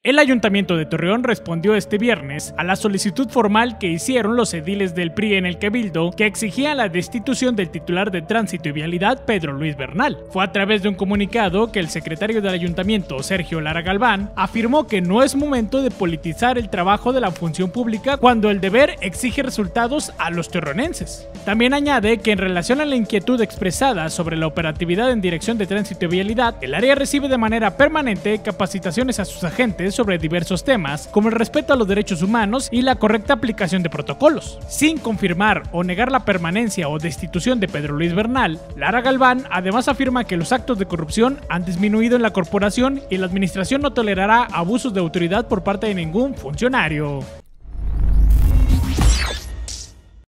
El Ayuntamiento de Torreón respondió este viernes a la solicitud formal que hicieron los ediles del PRI en el Cabildo que exigían la destitución del titular de Tránsito y Vialidad, Pedro Luis Bernal. Fue a través de un comunicado que el secretario del Ayuntamiento, Sergio Lara Galván, afirmó que no es momento de politizar el trabajo de la función pública cuando el deber exige resultados a los torreonenses. También añade que en relación a la inquietud expresada sobre la operatividad en Dirección de Tránsito y Vialidad, el área recibe de manera permanente capacitaciones a sus agentes sobre diversos temas, como el respeto a los derechos humanos y la correcta aplicación de protocolos. Sin confirmar o negar la permanencia o destitución de Pedro Luis Bernal, Lara Galván además afirma que los actos de corrupción han disminuido en la corporación y la administración no tolerará abusos de autoridad por parte de ningún funcionario.